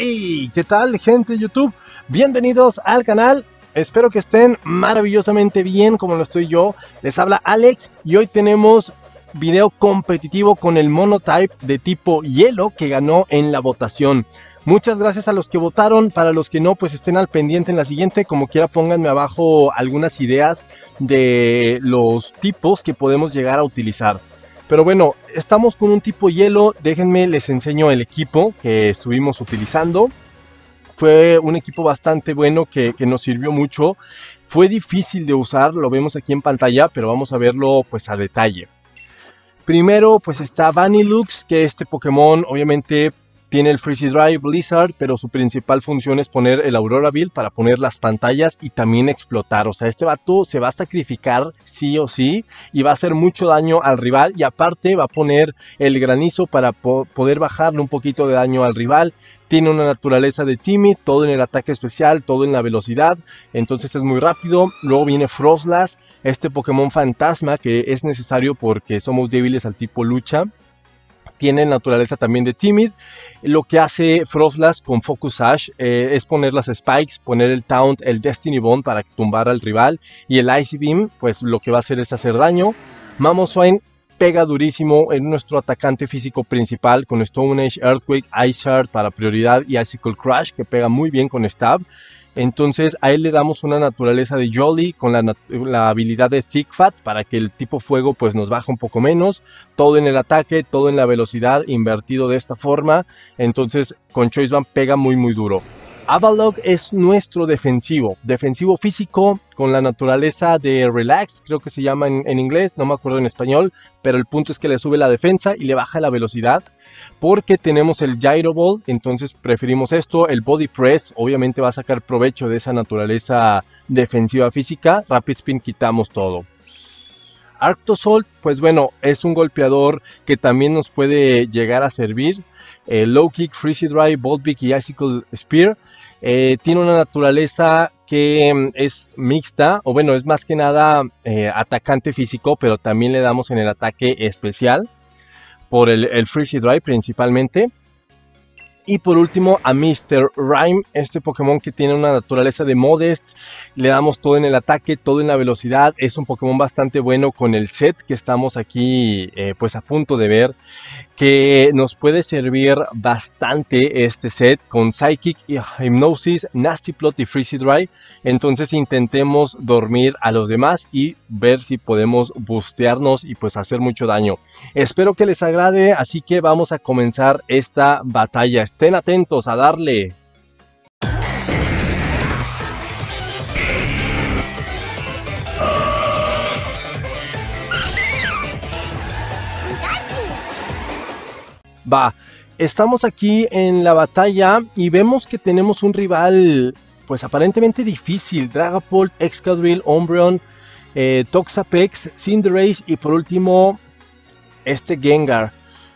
Hey, ¿qué tal, gente de YouTube? Bienvenidos al canal. Espero que estén maravillosamente bien como lo estoy yo. Les habla Alex y hoy tenemos video competitivo con el Monotype de tipo hielo que ganó en la votación. Muchas gracias a los que votaron. Para los que no, pues estén al pendiente en la siguiente. Como quiera, pónganme abajo algunas ideas de los tipos que podemos llegar a utilizar. Pero bueno, estamos con un tipo hielo. Déjenme les enseño el equipo que estuvimos utilizando. Fue un equipo bastante bueno que nos sirvió mucho. Fue difícil de usar, lo vemos aquí en pantalla, pero vamos a verlo pues a detalle. Primero pues está Vanillux, que este Pokémon obviamente tiene el Freeze Dry Blizzard, pero su principal función es poner el Aurora Beam para poner las pantallas y también explotar. O sea, este vato se va a sacrificar sí o sí y va a hacer mucho daño al rival. Y aparte va a poner el granizo para poder bajarle un poquito de daño al rival. Tiene una naturaleza de Timid, todo en el ataque especial, todo en la velocidad. Entonces es muy rápido. Luego viene Froslass, este Pokémon fantasma que es necesario porque somos débiles al tipo lucha. Tiene naturaleza también de Timid. Lo que hace Froslass con Focus Sash es poner las Spikes, poner el Taunt, el Destiny Bond para tumbar al rival. Y el Icy Beam, pues lo que va a hacer es hacer daño. Mamoswine pega durísimo en nuestro atacante físico principal con Stone Age, Earthquake, Ice Shard para prioridad y Icicle Crush, que pega muy bien con Stab. Entonces a él le damos una naturaleza de Jolly con la habilidad de Thick Fat para que el tipo fuego pues nos baje un poco menos. Todo en el ataque, todo en la velocidad, invertido de esta forma. Entonces con Choice Band pega muy duro. Avalok es nuestro defensivo físico con la naturaleza de Relax, creo que se llama en inglés, no me acuerdo en español, pero el punto es que le sube la defensa y le baja la velocidad, porque tenemos el Gyro Ball, entonces preferimos esto. El Body Press obviamente va a sacar provecho de esa naturaleza defensiva física. Rapid Spin quitamos todo. Arctozolt, pues bueno, es un golpeador que también nos puede llegar a servir. Low Kick, Freeze Dry, Bolt Beak y Icicle Spear. Tiene una naturaleza que es mixta, o bueno, es más que nada atacante físico, pero también le damos en el ataque especial por el Freeze Dry principalmente. Y por último a Mr. Rime, este Pokémon que tiene una naturaleza de Modest. Le damos todo en el ataque, todo en la velocidad. Es un Pokémon bastante bueno con el set que estamos aquí pues a punto de ver, que nos puede servir bastante este set con Psychic, Hypnosis, Nasty Plot y Freeze Dry. Entonces intentemos dormir a los demás y ver si podemos bustearnos y pues hacer mucho daño. Espero que les agrade, así que vamos a comenzar esta batalla. Estén atentos a darle. Va, estamos aquí en la batalla y vemos que tenemos un rival pues aparentemente difícil. Dragapult, Excadrill, Umbreon, Toxapex, Cinderace y por último este Gengar.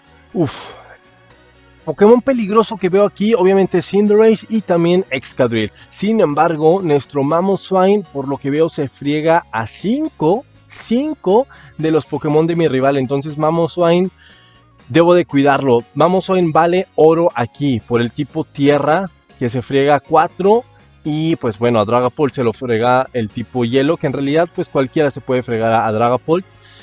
Pokémon peligroso que veo aquí, obviamente Cinderace y también Excadrill. Sin embargo, nuestro Mamoswine por lo que veo se friega a 5 de los Pokémon de mi rival. Entonces Mamoswine debo de cuidarlo. Mamoswine vale oro aquí por el tipo tierra, que se friega 4. Y pues bueno, a Dragapult se lo frega el tipo hielo, que en realidad pues cualquiera se puede fregar a Dragapult.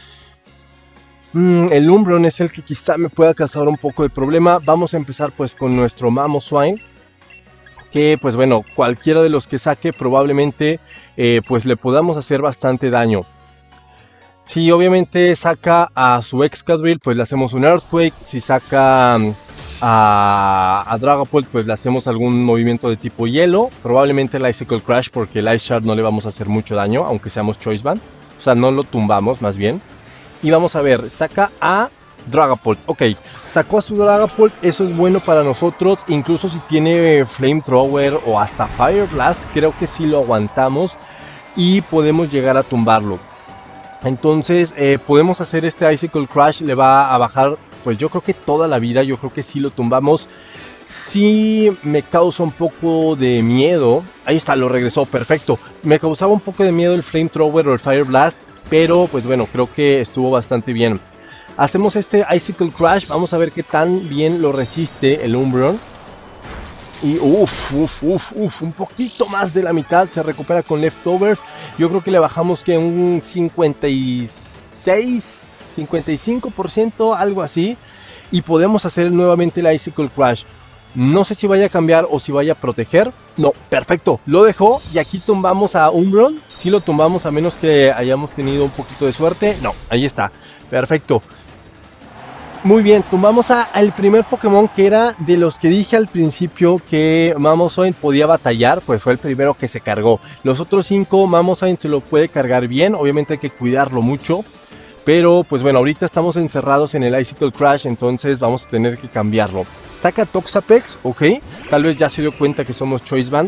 El Umbreon es el que quizá me pueda causar un poco de problema. Vamos a empezar pues con nuestro Mamoswine, que pues bueno, cualquiera de los que saque probablemente pues le podamos hacer bastante daño. Si obviamente saca a su Excadrill, pues le hacemos un Earthquake. Si saca a Dragapult, pues le hacemos algún movimiento de tipo hielo. Probablemente el Icicle Crush, porque el Ice Shard no le vamos a hacer mucho daño, aunque seamos Choice Band. O sea, no lo tumbamos más bien. Y vamos a ver, saca a Dragapult. Ok, sacó a su Dragapult, eso es bueno para nosotros. Incluso si tiene Flamethrower o hasta Fire Blast, creo que sí lo aguantamos y podemos llegar a tumbarlo. Entonces podemos hacer este Icicle Crush, le va a bajar pues yo creo que toda la vida. Yo creo que sí lo tumbamos. Sí me causa un poco de miedo. Ahí está, lo regresó, perfecto. Me causaba un poco de miedo el Flamethrower o el Fire Blast, pero pues bueno, creo que estuvo bastante bien. Hacemos este Icicle Crush, vamos a ver qué tan bien lo resiste el Umbreon. Y un poquito más de la mitad se recupera con leftovers. Yo creo que le bajamos que un 56, 55%, algo así. Y podemos hacer nuevamente el Icicle Crash. No sé si vaya a cambiar o si vaya a proteger. No, perfecto, lo dejó. Y aquí tumbamos a Umbreon. Si lo tumbamos a menos que hayamos tenido un poquito de suerte. No, ahí está, perfecto. Muy bien, tumbamos al primer Pokémon que era de los que dije al principio que Mamoswine podía batallar, pues fue el primero que se cargó. Los otros 5 Mamoswine se lo puede cargar bien, obviamente hay que cuidarlo mucho. Pero pues bueno, ahorita estamos encerrados en el Icicle Crash, entonces vamos a tener que cambiarlo. Saca Toxapex, ok, tal vez ya se dio cuenta que somos Choice Band.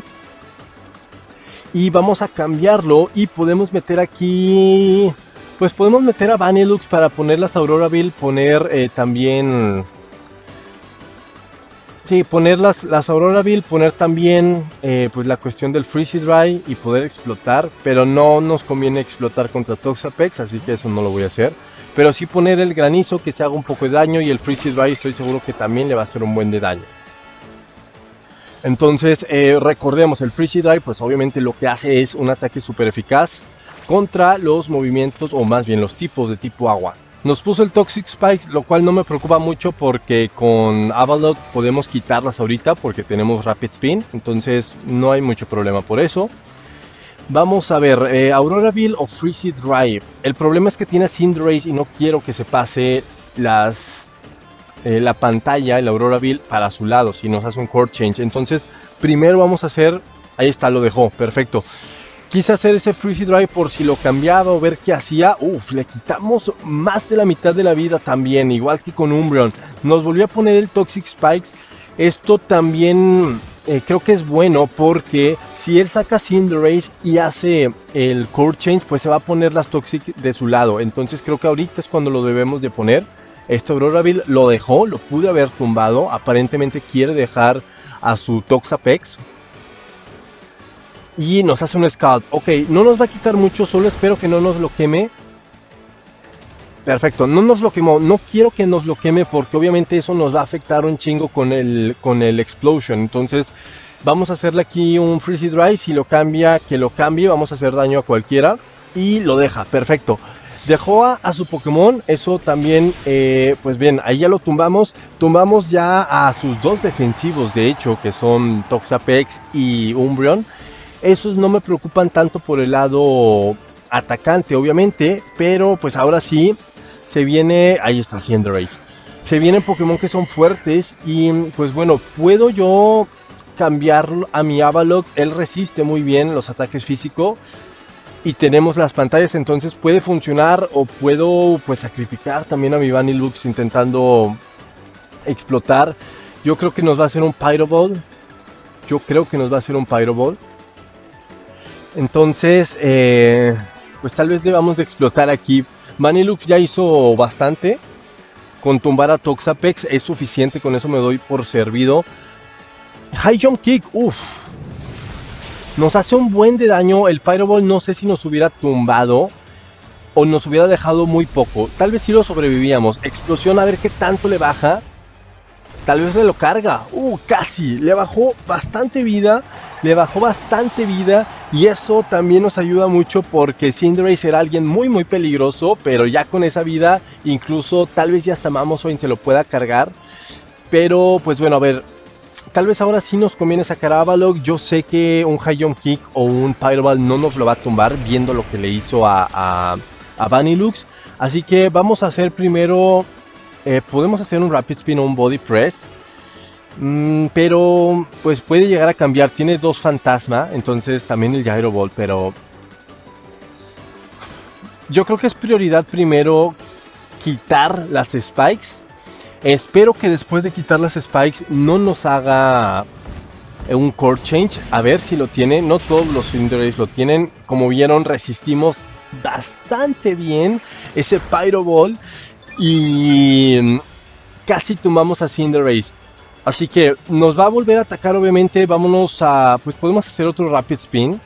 Y vamos a cambiarlo y podemos meter aquí... Pues podemos meter a Vanillux para poner las Auroraville, poner también... Sí, poner las Auroraville, poner también pues la cuestión del Freeze Dry y poder explotar. Pero no nos conviene explotar contra Toxapex, así que eso no lo voy a hacer. Pero sí poner el granizo que se haga un poco de daño y el Freeze Dry estoy seguro que también le va a hacer un buen de daño. Entonces recordemos, el Freeze Dry pues obviamente lo que hace es un ataque súper eficaz contra los movimientos o más bien los tipos de tipo agua. Nos puso el Toxic Spikes, lo cual no me preocupa mucho porque con Avalok podemos quitarlas ahorita porque tenemos Rapid Spin, entonces no hay mucho problema por eso. Vamos a ver, Auroraville o Freeze Dry. El problema es que tiene Cinderace y no quiero que se pase la pantalla, el Auroraville para su lado si nos hace un Core Change. Entonces primero vamos a hacer, ahí está, lo dejó, perfecto. Quise hacer ese Freeze Dry por si lo cambiaba o ver qué hacía. Le quitamos más de la mitad de la vida también, igual que con Umbreon. Nos volvió a poner el Toxic Spikes. Esto también creo que es bueno porque si él saca Cinderace y hace el Core Change, pues se va a poner las Toxic de su lado. Entonces creo que ahorita es cuando lo debemos de poner. Este Auroraville lo dejó, lo pude haber tumbado. Aparentemente quiere dejar a su Toxapex. Y nos hace un Scald. Ok, no nos va a quitar mucho, solo espero que no nos lo queme. Perfecto, no nos lo quemó. No quiero que nos lo queme porque obviamente eso nos va a afectar un chingo con el Explosion. Entonces vamos a hacerle aquí un Freeze Dry. Si lo cambia, que lo cambie. Vamos a hacer daño a cualquiera. Y lo deja, perfecto. Dejó a su Pokémon, eso también, pues bien, ahí ya lo tumbamos. Tumbamos ya a sus dos defensivos, de hecho, que son Toxapex y Umbreon. Esos no me preocupan tanto por el lado atacante, obviamente, pero pues ahora sí se viene, ahí está Cinderace. Se vienen Pokémon que son fuertes y pues bueno, puedo yo cambiar a mi Avalok, él resiste muy bien los ataques físicos y tenemos las pantallas, entonces puede funcionar o puedo pues sacrificar también a mi Vanillux intentando explotar. Yo creo que nos va a hacer un Pyro Ball. Entonces, pues tal vez debamos de explotar aquí. Vanillux ya hizo bastante. Con tumbar a Toxapex es suficiente, con eso me doy por servido. High Jump Kick, nos hace un buen de daño. El Pyro Ball no sé si nos hubiera tumbado o nos hubiera dejado muy poco. Tal vez sí lo sobrevivíamos. Explosión, a ver qué tanto le baja. Tal vez le lo carga. Casi. Le bajó bastante vida. Y eso también nos ayuda mucho porque Cinderace era alguien muy muy peligroso. Pero ya con esa vida, incluso tal vez ya hasta Mamoswine se lo pueda cargar. Pero pues bueno, a ver. Tal vez ahora sí nos conviene sacar a Avalok. Yo sé que un High Jump Kick o un Pyro Ball no nos lo va a tumbar, viendo lo que le hizo a Vanillux. Así que vamos a hacer primero... podemos hacer un Rapid Spin o un Body Press. Pero pues puede llegar a cambiar. Tiene dos fantasma. Entonces también el Gyro Ball. Pero yo creo que es prioridad primero quitar las Spikes. Espero que después de quitar las Spikes no nos haga un Core Change. A ver si lo tiene. No todos los Cinderace lo tienen. Como vieron, resistimos bastante bien ese Pyro Ball. Y casi tumbamos a Cinderace. Así que nos va a volver a atacar, obviamente. Vámonos a... Pues podemos hacer otro Rapid Spin.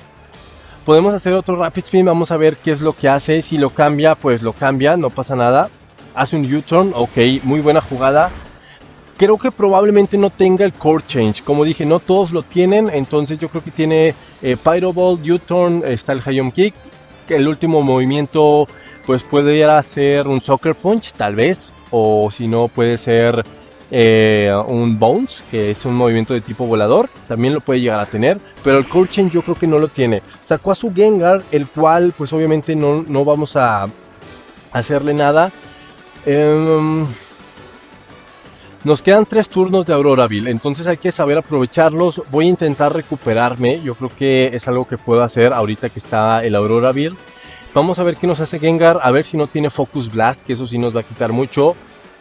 Vamos a ver qué es lo que hace. Si lo cambia, pues lo cambia. No pasa nada. Hace un U-turn. Ok, muy buena jugada. Creo que probablemente no tenga el Core Change. Como dije, no todos lo tienen. Entonces yo creo que tiene Pyro Ball, U-Turn, está el High Jump Kick. El último movimiento pues puede ser un Sucker Punch, tal vez. O si no, puede ser un Bounce, que es un movimiento de tipo volador. También lo puede llegar a tener. Pero el Core Change yo creo que no lo tiene. Sacó a su Gengar, el cual pues obviamente no vamos a hacerle nada. Nos quedan 3 turnos de Auroraville, entonces hay que saber aprovecharlos. Voy a intentar recuperarme, yo creo que es algo que puedo hacer ahorita que está el Auroraville. Vamos a ver qué nos hace Gengar, a ver si no tiene Focus Blast, que eso sí nos va a quitar mucho.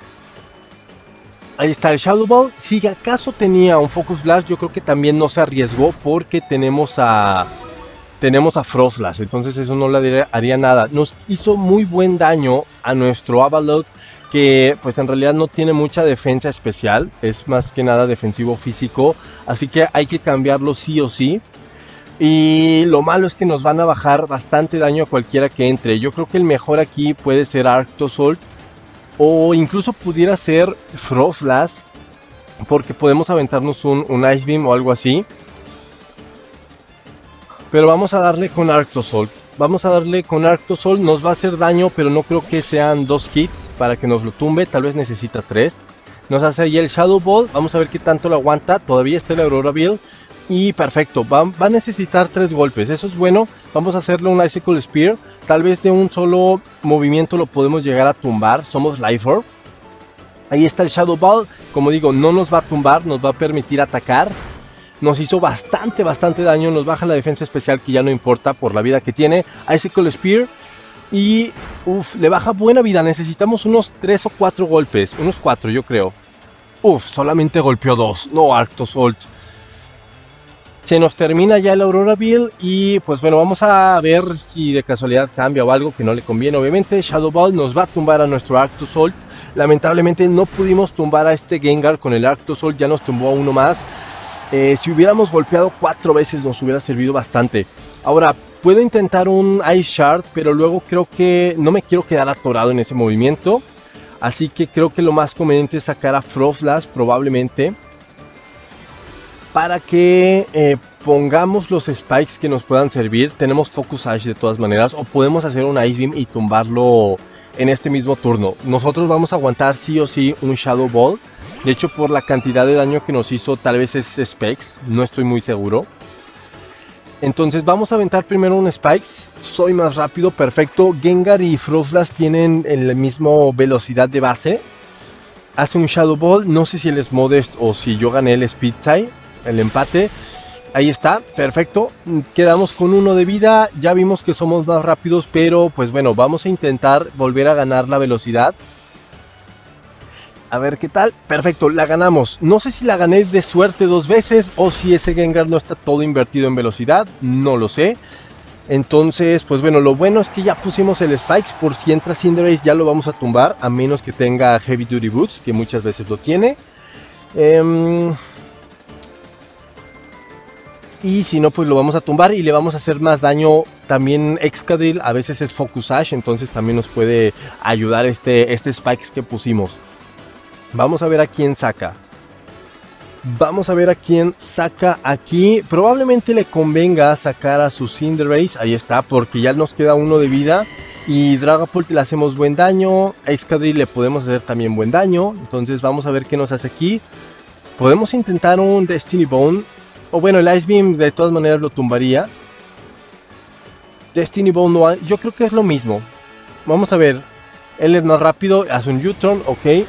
Ahí está el Shadow Ball. Si acaso tenía un Focus Blast, yo creo que también no se arriesgó porque tenemos a Frostlass, entonces eso no le haría nada. Nos hizo muy buen daño a nuestro Avalok, que pues en realidad no tiene mucha defensa especial, es más que nada defensivo físico, así que hay que cambiarlo sí o sí. Y lo malo es que nos van a bajar bastante daño a cualquiera que entre. Yo creo que el mejor aquí puede ser Arctozolt, o incluso pudiera ser Frostlass, porque podemos aventarnos un Ice Beam o algo así. Pero vamos a darle con Arctozolt. Vamos a darle con Arctozolt, nos va a hacer daño, pero no creo que sean 2 hits para que nos lo tumbe, tal vez necesita 3. Nos hace ahí el Shadow Ball, vamos a ver qué tanto lo aguanta, todavía está el Auroraville. Y perfecto, va a necesitar 3 golpes, eso es bueno. Vamos a hacerle un Icicle Spear, tal vez de un solo movimiento lo podemos llegar a tumbar, somos Life Orb. Ahí está el Shadow Ball, como digo, no nos va a tumbar, nos va a permitir atacar. Nos hizo bastante daño, nos baja la defensa especial, que ya no importa por la vida que tiene. Icicle Spear y le baja buena vida, necesitamos unos 3 o 4 golpes, unos 4 yo creo. Solamente golpeó 2, no Arctozolt. Se nos termina ya el Auroraville y pues bueno, vamos a ver si de casualidad cambia o algo que no le conviene. Obviamente Shadow Ball nos va a tumbar a nuestro Arctozolt. Lamentablemente no pudimos tumbar a este Gengar con el Arctozolt, ya nos tumbó a uno más. Si hubiéramos golpeado 4 veces nos hubiera servido bastante. Ahora, puedo intentar un Ice Shard, pero luego creo que no me quiero quedar atorado en ese movimiento. Así que creo que lo más conveniente es sacar a Frostlass probablemente, para que pongamos los spikes que nos puedan servir. Tenemos Focus Sash de todas maneras, o podemos hacer un Ice Beam y tumbarlo en este mismo turno. Nosotros vamos a aguantar sí o sí un Shadow Ball. De hecho, por la cantidad de daño que nos hizo, tal vez es Spikes, no estoy muy seguro. Entonces vamos a aventar primero un Spikes, soy más rápido, perfecto. Gengar y Frostlass tienen la misma velocidad de base. Hace un Shadow Ball, no sé si él es Modest o si yo gané el Speed Tie, el empate. Ahí está, perfecto, quedamos con 1 de vida, ya vimos que somos más rápidos, pero pues bueno, vamos a intentar volver a ganar la velocidad. A ver qué tal, perfecto, la ganamos. No sé si la gané de suerte 2 veces o si ese Gengar no está todo invertido en velocidad, no lo sé. Entonces, pues bueno, lo bueno es que ya pusimos el Spikes, por si entra Cinderace ya lo vamos a tumbar, a menos que tenga Heavy Duty Boots, que muchas veces lo tiene. Y si no, pues lo vamos a tumbar y le vamos a hacer más daño. También Excadrill a veces es Focus Sash, entonces también nos puede ayudar este Spikes que pusimos. Vamos a ver a quién saca. Vamos a ver a quién saca aquí. Probablemente le convenga sacar a su Cinderace. Ahí está, porque ya nos queda 1 de vida. Y Dragapult le hacemos buen daño. A Excadrill le podemos hacer también buen daño. Entonces vamos a ver qué nos hace aquí. Podemos intentar un Destiny Bone. O bueno, el Ice Beam de todas maneras lo tumbaría. Destiny Bone no hay. Yo creo que es lo mismo. Vamos a ver. Él es más rápido. Hace un U-Turn. Ok.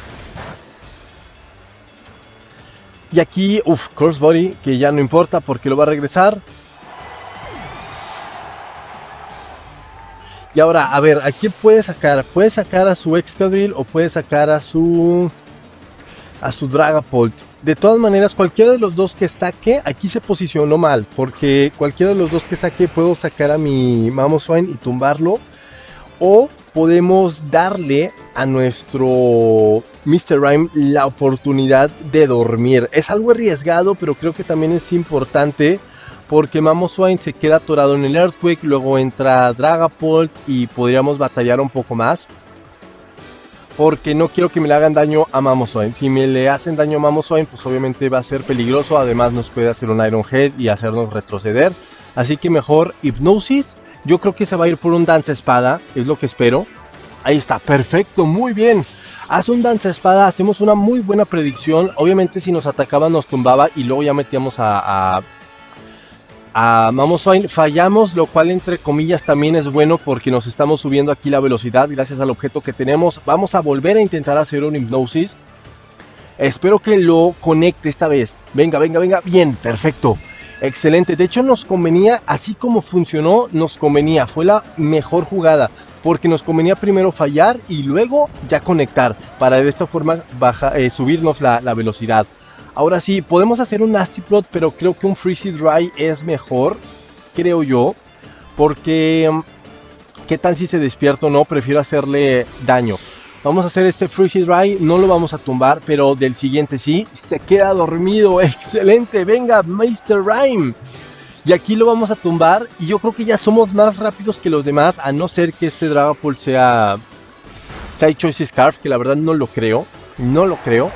Y aquí, Crossbody, que ya no importa porque lo va a regresar. Y ahora, a ver, ¿a quién puede sacar? Puede sacar a su Excadrill o puede sacar a su Dragapult. De todas maneras, cualquiera de los dos que saque, aquí se posicionó mal, porque cualquiera de los dos que saque, puedo sacar a mi Mamoswine y tumbarlo. O podemos darle a nuestro Mr. Rime la oportunidad de dormir. Es algo arriesgado, pero creo que también es importante, porque Mamoswine se queda atorado en el Earthquake, luego entra Dragapult y podríamos batallar un poco más. porque no quiero que me le hagan daño a Mamoswine. Si me le hacen daño a Mamoswine, pues obviamente va a ser peligroso, además nos puede hacer un Iron Head y hacernos retroceder. Así que mejor Hipnosis. Yo creo que se va a ir por un Danza Espada, es lo que espero. Ahí está, perfecto, muy bien. Hace un Danza Espada, hacemos una muy buena predicción. Obviamente si nos atacaba nos tumbaba y luego ya metíamos a Mamoswine. Fallamos, lo cual entre comillas también es bueno porque nos estamos subiendo aquí la velocidad gracias al objeto que tenemos. Vamos a volver a intentar hacer un Hipnosis. Espero que lo conecte esta vez. Venga, venga, venga. Bien, perfecto. Excelente. De hecho nos convenía, así como funcionó, nos convenía. Fue la mejor jugada. Porque nos convenía primero fallar y luego ya conectar. Para de esta forma subirnos la velocidad. Ahora sí, podemos hacer un Nasty Plot, pero creo que un Freeze Dry es mejor. Creo yo. Porque, ¿qué tal si se despierta o no? Prefiero hacerle daño. Vamos a hacer este Freeze Dry, no lo vamos a tumbar, pero del siguiente sí. Se queda dormido, excelente, venga Mr. Rime. Y aquí lo vamos a tumbar y yo creo que ya somos más rápidos que los demás, a no ser que este Dragapult sea Choice Scarf, que la verdad no lo creo, no lo creo.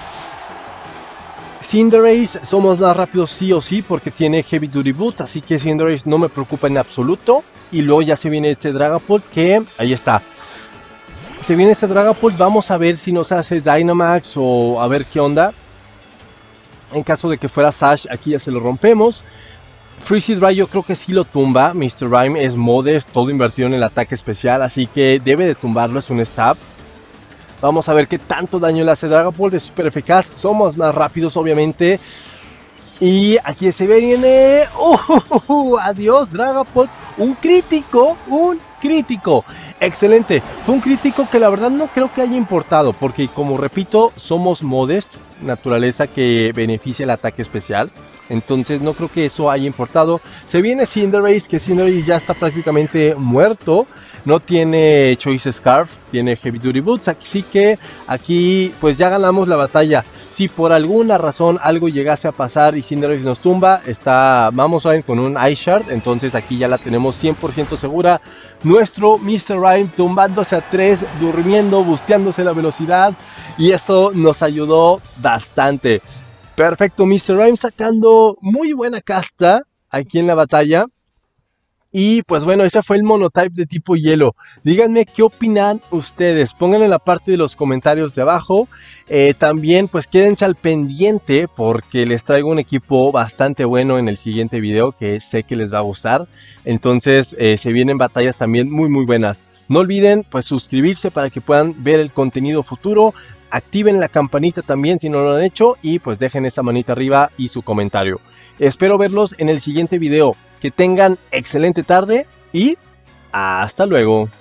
Cinderace somos más rápidos sí o sí porque tiene Heavy Duty Boots, así que Cinderace no me preocupa en absoluto. Y luego ya se viene este Dragapult que, ahí está. Se viene este Dragapult, vamos a ver si nos hace Dynamax o a ver qué onda. En caso de que fuera Sash, aquí ya se lo rompemos. Freeze Dry yo creo que sí lo tumba. Mr. Rime es modest, todo invertido en el ataque especial, así que debe de tumbarlo, es un stab. Vamos a ver qué tanto daño le hace Dragapult, es súper eficaz, somos más rápidos obviamente. Y aquí se viene... adiós Dragapult, un crítico, excelente. Fue un crítico que la verdad no creo que haya importado, porque como repito, somos modest, naturaleza que beneficia el ataque especial. Entonces no creo que eso haya importado. Se viene Cinderace, que Cinderace ya está prácticamente muerto. No tiene Choice Scarf, tiene Heavy Duty Boots. Así que aquí pues ya ganamos la batalla. Si por alguna razón algo llegase a pasar y Cinderace nos tumba, está Mamoswine con un Ice Shard. Entonces aquí ya la tenemos 100% segura. Nuestro Mr. Rime tumbándose a 3, durmiendo, busteándose la velocidad. Y eso nos ayudó bastante. Perfecto, Mr. Rime sacando muy buena casta aquí en la batalla. Y pues bueno, ese fue el monotype de tipo hielo. Díganme qué opinan ustedes. Pónganlo en la parte de los comentarios de abajo. También pues quédense al pendiente porque les traigo un equipo bastante bueno en el siguiente video que sé que les va a gustar. Entonces se vienen batallas también muy buenas. No olviden pues suscribirse para que puedan ver el contenido futuro. Activen la campanita también si no lo han hecho y pues dejen esa manita arriba y su comentario. Espero verlos en el siguiente video. Que tengan excelente tarde y hasta luego.